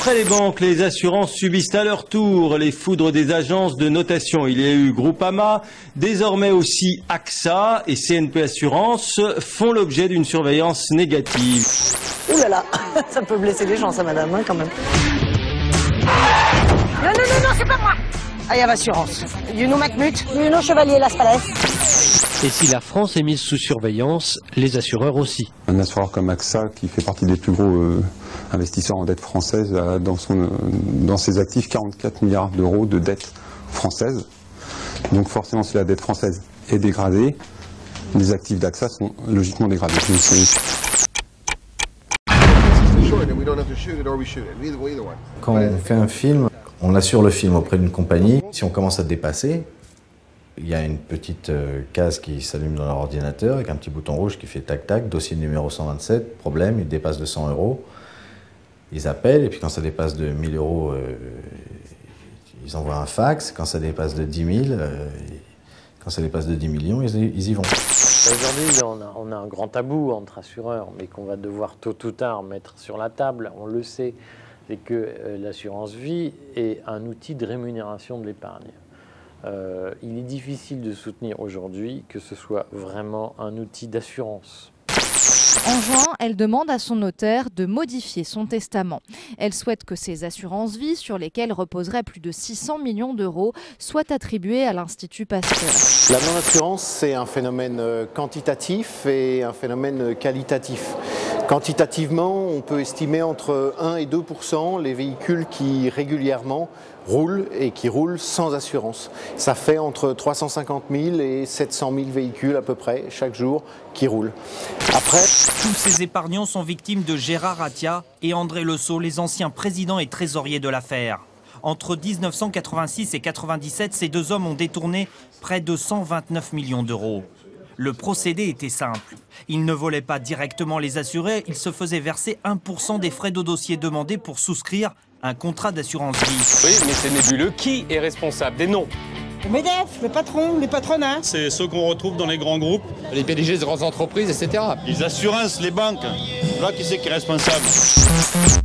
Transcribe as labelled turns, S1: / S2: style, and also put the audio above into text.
S1: Après les banques, les assurances subissent à leur tour les foudres des agences de notation. Il y a eu Groupama, désormais aussi AXA et CNP Assurance font l'objet d'une surveillance négative.
S2: Ouh là là, ça peut blesser les gens ça madame, hein, quand même.
S3: Non, c'est pas moi.
S2: I have assurance. You know Macmut? You know Chevalier Las Palais?
S4: Et si la France est mise sous surveillance, les assureurs aussi.
S5: Un assureur comme AXA, qui fait partie des plus gros investisseurs en dette française, a dans ses actifs 44 milliards d'euros de dette française. Donc forcément, si la dette française est dégradée, les actifs d'AXA sont logiquement dégradés.
S6: Quand on fait un film, on assure le film auprès d'une compagnie. Si on commence à dépasser, il y a une petite case qui s'allume dans leur ordinateur avec un petit bouton rouge qui fait tac-tac, dossier numéro 127, problème, il dépasse de 100 euros. Ils appellent et puis quand ça dépasse de 1000 euros, ils envoient un fax. Quand ça dépasse de 10 000, quand ça dépasse de 10 millions, ils y vont.
S7: Aujourd'hui, on a un grand tabou entre assureurs, mais qu'on va devoir tôt ou tard mettre sur la table, on le sait, c'est que l'assurance vie est un outil de rémunération de l'épargne. Il est difficile de soutenir aujourd'hui que ce soit vraiment un outil d'assurance.
S8: En juin, elle demande à son notaire de modifier son testament. Elle souhaite que ces assurances-vie, sur lesquelles reposeraient plus de 600 millions d'euros, soient attribuées à l'Institut Pasteur.
S9: La non-assurance, c'est un phénomène quantitatif et un phénomène qualitatif. Quantitativement, on peut estimer entre 1 et 2% les véhicules qui régulièrement roulent et qui roulent sans assurance. Ça fait entre 350 000 et 700 000 véhicules à peu près chaque jour qui roulent. Après,
S10: tous ces épargnants sont victimes de Gérard Attia et André Le Sceau, les anciens présidents et trésoriers de l'affaire. Entre 1986 et 1997, ces deux hommes ont détourné près de 129 millions d'euros. Le procédé était simple. Ils ne volaient pas directement les assurés, ils se faisaient verser 1% des frais de dossier demandés pour souscrire un contrat d'assurance vie.
S11: Oui, mais c'est nébuleux. Qui est responsable des noms?
S12: Le MEDEF, le patron, les patronats.
S13: C'est ceux qu'on retrouve dans les grands groupes.
S11: Les PDG de grandes entreprises, etc.
S13: Les assurances, les banques. Là, qui c'est qui est responsable?